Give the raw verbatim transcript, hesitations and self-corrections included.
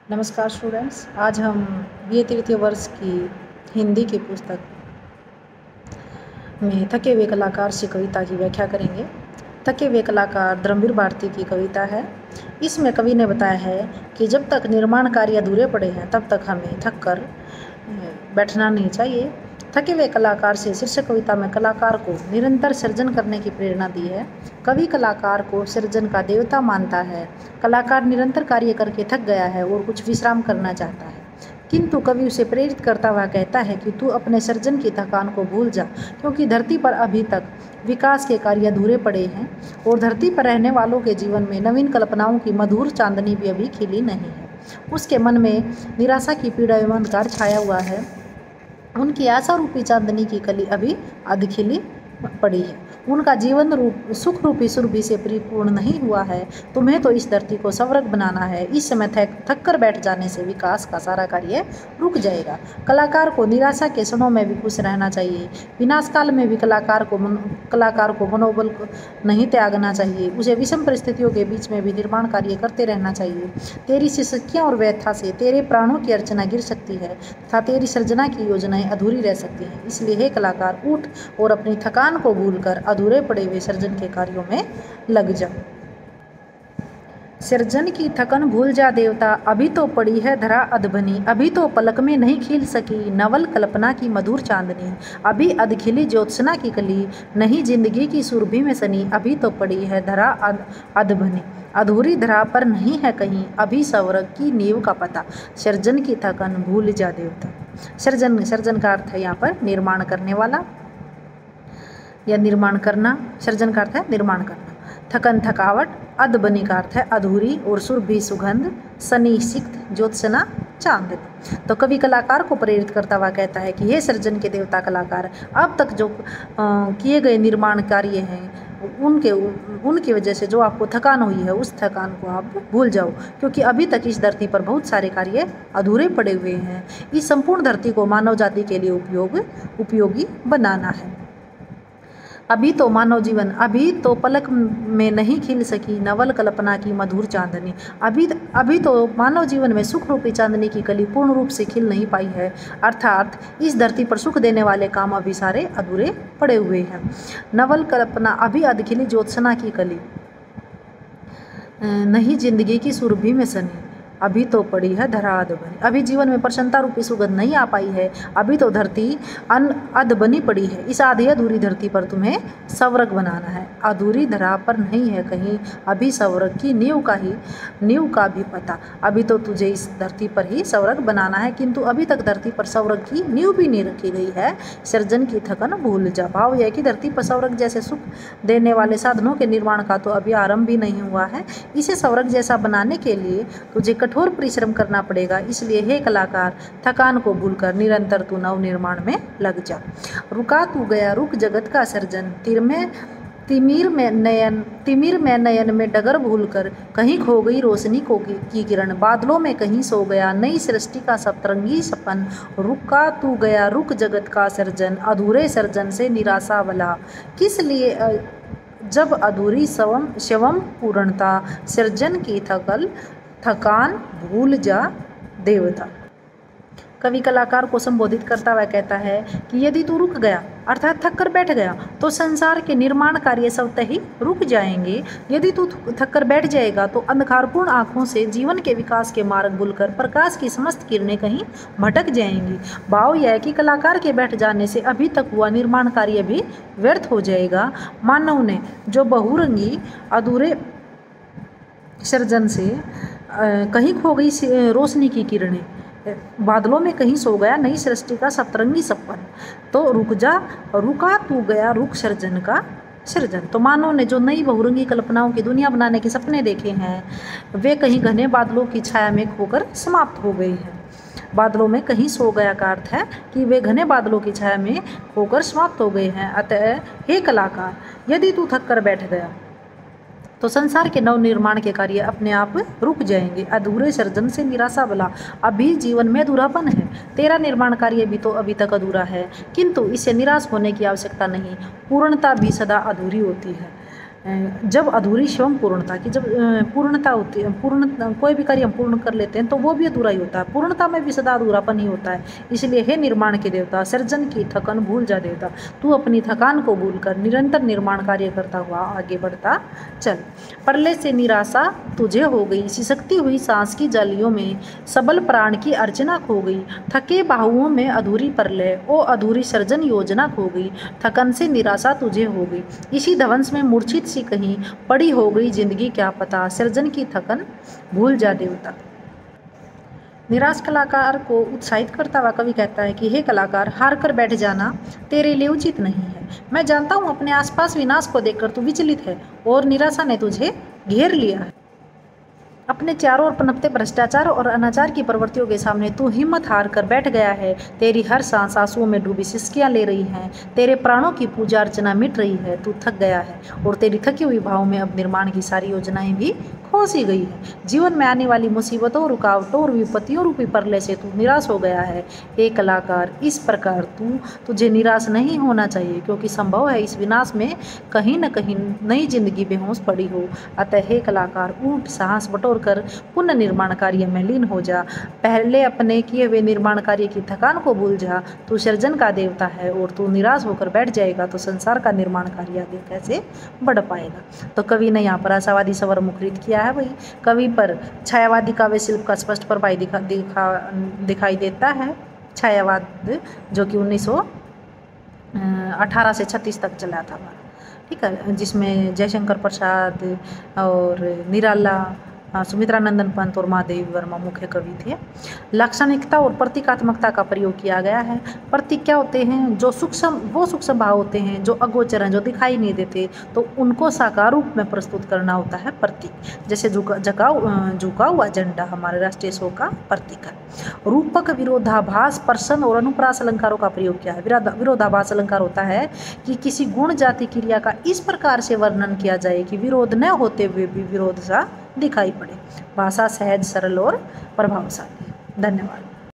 नमस्कार स्टूडेंट्स, आज हम बी ए तृतीय वर्ष की हिंदी की पुस्तक में थके हुए कलाकार से कविता की व्याख्या करेंगे। थके हुए कलाकार धर्मवीर भारती की कविता है। इसमें कवि ने बताया है कि जब तक निर्माण कार्य अधूरे पड़े हैं तब तक हमें थक कर बैठना नहीं चाहिए। थके हुए कलाकार से शीर्षक कविता में कलाकार को निरंतर सृजन करने की प्रेरणा दी है। कवि कलाकार को सृजन का देवता मानता है। कलाकार निरंतर कार्य करके थक गया है और कुछ विश्राम करना चाहता है, किंतु कवि उसे प्रेरित करता हुआ कहता है कि तू अपने सृजन की थकान को भूल जा, क्योंकि धरती पर अभी तक विकास के कार्य अधूरे पड़े हैं और धरती पर रहने वालों के जीवन में नवीन कल्पनाओं की मधुर चांदनी भी अभी खिली नहीं है। उसके मन में निराशा की पीड़ा एवं अंधकार छाया हुआ है। उनकी आशा रूपी चांदनी की कली अभी आधी खिली पड़ी है। उनका जीवन रूप सुख रूपी सुरभि से परिपूर्ण नहीं हुआ है। तुम्हें तो इस धरती को सवरग बनाना है। इस समय थक थक कर बैठ जाने से विकास का सारा कार्य रुक जाएगा। कलाकार को निराशा के क्षणों में भी खुश रहना चाहिए। विनाश काल में भी कलाकार को कलाकार को मनोबल को नहीं त्यागना चाहिए। उसे विषम परिस्थितियों के बीच में भी निर्माण कार्य करते रहना चाहिए। तेरी शिष्कियाँ और व्यथा से तेरे प्राणों की अर्चना गिर सकती है तथा तेरी सृजना की योजनाएं अधूरी रह सकती हैं। इसलिए हे कलाकार, उठ और अपनी थकान को भूलकर अधूरे पड़े हुए सृजन के कार्यों में लग जा। सृजन की थकन भूल जा देवता, अभी तो पड़ी है धरा अधबनी, अभी तो पलक में नहीं खिल सकी नवल कल्पना की मधुर चांदनी, अभी अधखिली ज्योत्सना की कली नहीं जिंदगी की सुरभि में सनी, अभी तो पड़ी है धरा अधबनी, अधूरी धरा पर नहीं है कहीं अभी सवरग की नींव का पता। सृजन की थकन भूल जा देवता। सृजन सृजन का अर्थ है यहाँ पर निर्माण करने वाला या निर्माण करना। सृजन का अर्थ है निर्माण करना। थकन थकावट, अधबनी का अर्थ है अधूरी और सुरभि सुगंध, सनी सिक्त ज्योत्सना चांदनी। तो कवि कलाकार को प्रेरित करता हुआ कहता है कि हे सृजन के देवता कलाकार, अब तक जो किए गए निर्माण कार्य हैं उनके उनकी वजह से जो आपको थकान हुई है उस थकान को आप भूल जाओ, क्योंकि अभी तक इस धरती पर बहुत सारे कार्य अधूरे पड़े हुए हैं। इस संपूर्ण धरती को मानव जाति के लिए उपयोग उपयोगी बनाना है। अभी तो मानव जीवन अभी तो पलक में नहीं खिल सकी नवल कल्पना की मधुर चांदनी, अभी अभी तो मानव जीवन में सुख रूपी चांदनी की कली पूर्ण रूप से खिल नहीं पाई है। अर्थात इस धरती पर सुख देने वाले काम अभी सारे अधूरे पड़े हुए हैं। नवल कल्पना अभी अधखिली ज्योत्सना की कली नहीं जिंदगी की सुरभि में सनी, अभी तो पड़ी है धरा अधबनी, अभी जीवन में प्रसन्नता रूपी सुगंध नहीं आ पाई है। अभी तो धरती अन अधबनी पड़ी है। इस आधी अधूरी धरती पर तुम्हें सवरग बनाना है। अधूरी धरा पर नहीं है कहीं अभी सवरग की नींव का ही नींव का भी पता। अभी तो तुझे इस धरती पर ही सवरग बनाना है, किंतु अभी तक धरती पर सवरग की नींव भी नहीं रखी गई है। सृजन की थकन भूल जा। भाव यह कि धरती पर सवरग जैसे सुख देने वाले साधनों के निर्माण का तो अभी आरंभ भी नहीं हुआ है। इसे सवरग जैसा बनाने के लिए तुझे कठोर परिश्रम करना पड़ेगा। इसलिए हे कलाकार, थकान को भूलकर निरंतर तू नव निर्माण में लग जा। रुका तू गया रुक जगत का सर्जन, तिर में तिमिर में नयन तिमिर में नयन में डगर भूलकर कहीं खो गई रोशनी को की किरण, बादलों में कहीं सो गया नई सृष्टि का सतरंगी सपन। रुका तू गया रुक जगत का सर्जन, अधूरे सर्जन से निराशा वाला, किस लिए जब अधूरी शवम शवम पूर्णता। सृजन की थकल थकान भूल जा देवता। कवि कलाकार को संबोधित करता हुआ कहता है कि यदि तू रुक गया अर्थात थक कर बैठ गया तो संसार के निर्माण कार्य स्वतः ही रुक जाएंगे। यदि तू थक कर बैठ जाएगा तो अंधकारपूर्ण आंखों से जीवन के विकास के मार्ग भूलकर प्रकाश की समस्त किरणें कहीं भटक जाएंगी। भाव यह है कि कलाकार के बैठ जाने से अभी तक हुआ निर्माण कार्य भी व्यर्थ हो जाएगा। मानव ने जो बहुरंगी अधूरे सृजन से कहीं खो गई रोशनी की किरणें, बादलों में कहीं सो गया नई सृष्टि का सतरंगी सपन। तो रुक जा, रुका तू गया रुक सृजन का सृजन। तो मानव ने जो नई बहुरंगी कल्पनाओं की दुनिया बनाने के सपने देखे हैं वे कहीं घने बादलों की छाया में खोकर समाप्त हो गए हैं। बादलों में कहीं सो गया का अर्थ है कि वे घने बादलों की छाया में खोकर समाप्त हो गए हैं। अतः हे कलाकार, यदि तू थक कर बैठ गया तो संसार के नव निर्माण के कार्य अपने आप रुक जाएंगे। अधूरे सृजन से निराशा वाला, अभी जीवन में अधूरापन है। तेरा निर्माण कार्य भी तो अभी तक अधूरा है, किंतु इससे निराश होने की आवश्यकता नहीं। पूर्णता भी सदा अधूरी होती है। जब अधूरी स्वयं पूर्णता की जब पूर्णता होती है, पूर्ण कोई भी कार्य हम पूर्ण कर लेते हैं तो वो भी अधूरा ही होता है, पूर्णता में भी सदा अधूरापन ही होता है। इसलिए हे निर्माण के देवता, सृजन की थकान भूल जा देवता, तू अपनी थकान को भूलकर निरंतर निर्माण कार्य करता हुआ आगे बढ़ता चल। प्रलय से निराशा तुझे हो गई, सिसकती हुई सांस की जालियों में सबल प्राण की अर्चना खो गई, थके बाहुओं में अधूरी प्रलय ओ अधूरी सृजन योजना खो गई, थकन से निराशा तुझे हो गई, इसी ध्वंस में मूर्छित सी कहीं पड़ी हो गई जिंदगी क्या पता, सृजन की थकन भूल जा देवता। निराश कलाकार को उत्साहित करता हुआ कवि कहता है कि हे कलाकार, हार कर बैठ जाना तेरे लिए उचित नहीं है। मैं जानता हूँ अपने आसपास विनाश को देखकर तू विचलित है और निराशा ने तुझे घेर लिया है। अपने चारों ओर पनपते भ्रष्टाचार और अनाचार की प्रवृत्तियों के सामने तू हिम्मत हार कर बैठ गया है। तेरी हर सांस आंसुओं में डूबी सिसकियां ले रही हैं, तेरे प्राणों की पूजा अर्चना मिट रही है, तू थक गया है और तेरी थकी हुई भाव में अब निर्माण की सारी योजनाएं भी खो सी गई है। जीवन में आने वाली मुसीबतों, रुकावटों और विपत्तियों रूपी प्रलय से तू निराश हो गया है। हे कलाकार, इस प्रकार तू तुझे निराश नहीं होना चाहिए, क्योंकि संभव है इस विनाश में कहीं न कहीं नई जिंदगी बेहोश पड़ी हो। अतः हे कलाकार, ऊठ, साहस बटोर कर पुनः निर्माण कार्य में लीन हो जा। पहले अपने किए हुए निर्माण कार्य की थकान को भूल जा। तू सृजन का देवता है और तू निराश होकर बैठ जाएगा तो संसार का निर्माण कार्य आगे कैसे बढ़ पाएगा। तो कवि ने यहाँ पर आशावादी स्वर मुखरित किया है। वही कवि पर छायावादी काव्य शिल्प का स्पष्ट प्रभाव दिखा, दिखा दिखाई देता है। छायावाद जो कि उन्नीस सौ अठारह से छत्तीस तक चला था, ठीक है, जिसमें जयशंकर प्रसाद और निराला, सुमित्रा नंदन पंत और महादेवी वर्मा मुख्य कवि थे। लाक्षणिकता और प्रतीकात्मकता का प्रयोग किया गया है। प्रतीक क्या होते हैं? जो सूक्ष्म वो सूक्ष्म भाव होते हैं जो अगोचर हैं, जो दिखाई नहीं देते, तो उनको साकार रूप में प्रस्तुत करना होता है प्रतीक। जैसे झुका झुकाव झुका हुआ झंडा हमारे राष्ट्रीय शोक का प्रतीक है। रूपक, विरोधाभास, प्रश्न और अनुप्रास अलंकारों का प्रयोग किया है। विरोधाभास अलंकार होता है कि किसी गुण जाति क्रिया का इस प्रकार से वर्णन किया जाए कि विरोध न होते हुए भी विरोध सा दिखाई पड़े। भाषा सहज, सरल और प्रभावशाली। धन्यवाद।